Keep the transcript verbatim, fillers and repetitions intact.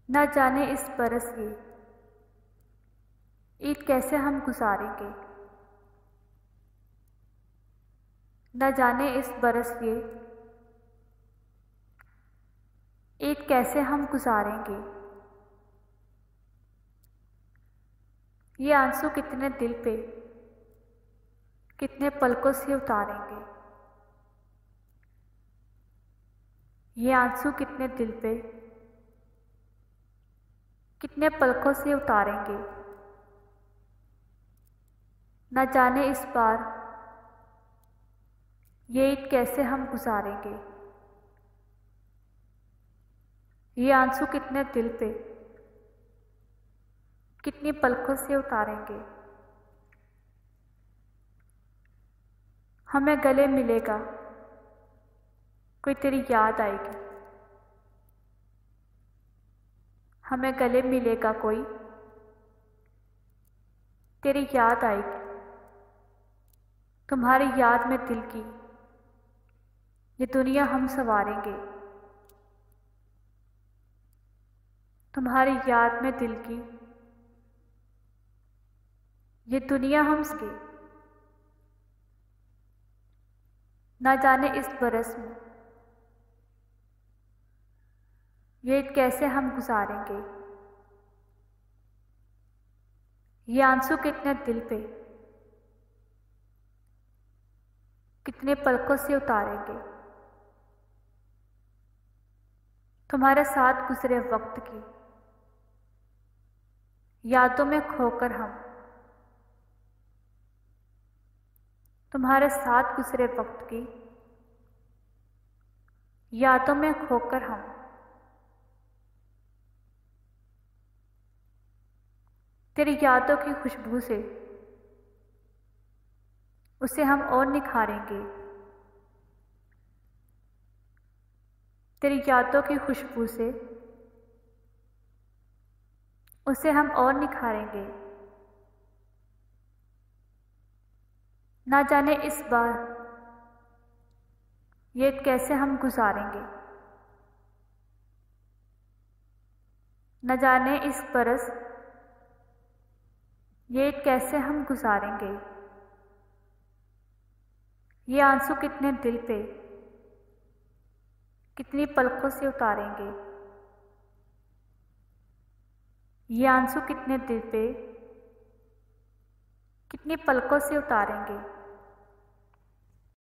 न जाने इस बरस ये ईद कैसे हम गुजारेंगे। न जाने इस बरस ये ईद कैसे हम गुजारेंगे। ये आंसू कितने दिल पे कितने पलकों से उतारेंगे। ये आंसू कितने दिल पे कितने पलकों से उतारेंगे। न जाने इस बार ये ईद कैसे हम गुजारेंगे। ये आंसू कितने दिल पे कितनी पलकों से उतारेंगे। हमें गले मिलेगा कोई तेरी याद आएगी। हमें गले मिलेगा कोई तेरी याद आएगी। तुम्हारी याद में दिल की ये दुनिया हम संवारेंगे। तुम्हारी याद में दिल की ये दुनिया हम सके। ना जाने इस बरस में ये कैसे हम गुजारेंगे। ये आंसू कितने दिल पे कितने पलकों से उतारेंगे। तुम्हारे साथ गुजरे वक्त की यादों में खोकर हम तुम्हारे साथ गुजरे वक्त की यादों में खोकर हम तेरी यादों की खुशबू से उसे हम और निखारेंगे। तेरी यादों की खुशबू से उसे हम और निखारेंगे। ना जाने इस बार ये कैसे हम गुजारेंगे। न जाने इस बरस ये कैसे हम गुजारेंगे। ये आंसू कितने दिल पे कितनी पलकों से उतारेंगे। ये आंसू कितने दिल पे कितनी पलकों से उतारेंगे।